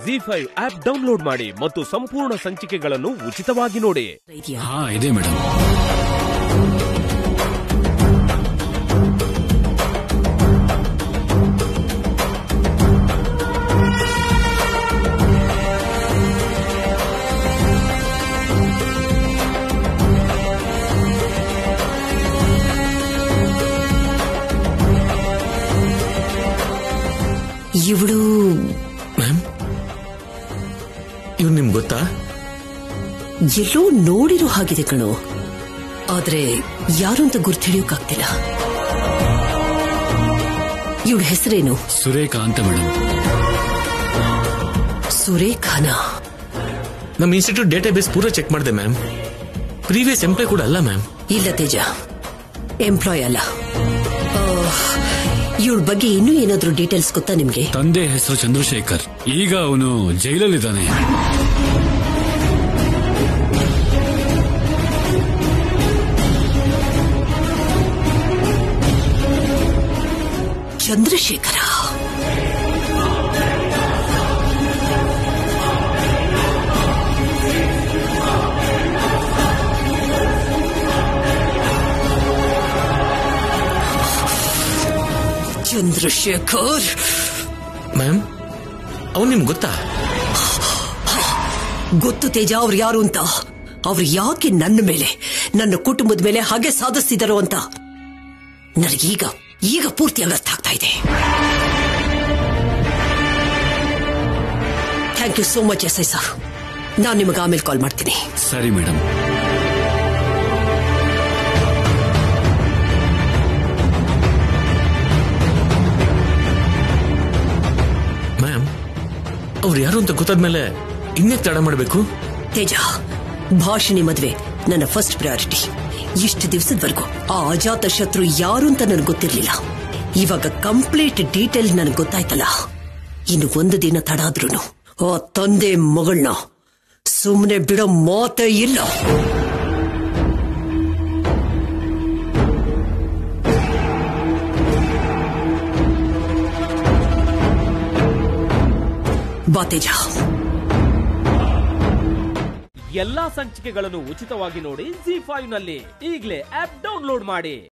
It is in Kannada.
ZEE5 ಆಪ್ ಡೌನ್ಲೋಡ್ ಮಾಡಿ ಮತ್ತು ಸಂಪೂರ್ಣ ಸಂಚಿಕೆಗಳನ್ನು ಉಚಿತವಾಗಿ ನೋಡಿ. ಇದೆ ಮೇಡಮ್. ಇವಳು ಮ್ಯಾಮ್, ಇವ್ರು ನಿಮ್ಗೆ ಗೊತ್ತಾ? ಎಲ್ಲೋ ನೋಡಿರೋ ಹಾಗಿದೆ ಕಣೋ, ಆದ್ರೆ ಯಾರು ಅಂತ ಗುರ್ತು ಹಿಡಿಯೋಕ್ಕಾಗ್ತಿಲ್ಲ. ಇವಳ ಹೆಸರೇನು? ಸುರೇಖಾ ಅಂತ ಮೇಡಮ್. ಸುರೇಖಾನಾ? ನಮ್ಮ ಇನ್ಸ್ಟಿಟ್ಯೂಟ್ ಡೇಟಾಬೇಸ್ ಪೂರ ಚೆಕ್ ಮಾಡಿದೆ ಮ್ಯಾಮ್. ಪ್ರೀವಿಯಸ್ ಎಂಪ್ಲಾಯ್ ಕೂಡ ಅಲ್ಲ ಮ್ಯಾಮ್. ಇಲ್ಲ ತೇಜ, ಎಂಪ್ಲಾಯ್ ಅಲ್ಲ. ಇವಳ ಬಗ್ಗೆ ಇನ್ನೂ ಏನಾದ್ರೂ ಡೀಟೇಲ್ಸ್ ಗೊತ್ತಾ ನಿಮ್ಗೆ? ತಂದೆ ಹೆಸರು ಚಂದ್ರಶೇಖರ್. ಈಗ ಅವನು ಜೈಲಲ್ಲಿದ್ದಾನೆ. ಚಂದ್ರಶೇಖರ? ಚಂದ್ರಶೇಖರ್ ಮ್ಯಾಮ್, ಅವ್ನು ನಿಮ್ಗೆ ಗೊತ್ತಾ? ಗೊತ್ತು ತೇಜ, ಅವ್ರು ಯಾರು ಅಂತ. ಅವ್ರು ಯಾಕೆ ನನ್ನ ಮೇಲೆ, ನನ್ನ ಕುಟುಂಬದ ಮೇಲೆ ಹಾಗೆ ಸಾಧಿಸ್ತಿದ್ದಾರೋ ಅಂತ ನನಗೀಗ ಪೂರ್ತಿಯಾಗಿ ಅರ್ಥ ಆಗ್ತಾ ಇದೆ. Thank you so much SI sir. ನಾನು ನಿಮಗೆ ಆಮೇಲೆ ಕಾಲ್ ಮಾಡ್ತೀನಿ. ಸರಿ ಮೇಡಮ್. ಮ್ಯಾಮ್, ಅವ್ರು ಯಾರು ಅಂತ ಗೊತ್ತಾದ್ಮೇಲೆ ಇನ್ನೇಕ್ ತಡ ಮಾಡಬೇಕು? ತೇಜ, ಭಾಷಿಣಿ ಮದುವೆ ನನ್ನ ಫಸ್ಟ್ ಪ್ರಯಾರಿಟಿ. ಇಷ್ಟು ದಿವಸದವರೆಗೂ ಆ ಅಜಾತ ಶತ್ರು ಯಾರು ಅಂತ ನನಗೆ ಗೊತ್ತಿರ್ಲಿಲ್ಲ. ಇವಾಗ ಕಂಪ್ಲೀಟ್ ಡೀಟೇಲ್ ನನಗೆ ಗೊತ್ತಾಯ್ತಲ್ಲ. ಇನ್ನು ಒಂದು ದಿನ ತಡ ಆದ್ರೂ ಆ ತಂದೆ ಮಗಳನ್ನ ಸುಮ್ಮನೆ ಬಿಡೋ ಮಾತೇ ಇಲ್ಲ. ಬಾ ತೇಜ. ಎಲ್ಲಾ ಸಂಚಿಕೆಗಳನ್ನು ಉಚಿತವಾಗಿ ನೋಡಿ ZEE5 ನಲ್ಲಿ. ಈಗಲೇ ಆಪ್ ಡೌನ್ಲೋಡ್ ಮಾಡಿ.